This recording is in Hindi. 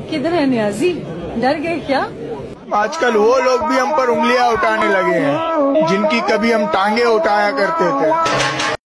किधर है नियाजी, डर गए क्या? आजकल वो लोग भी हम पर उंगलियां उठाने लगे हैं जिनकी कभी हम टांगे उठाया करते थे।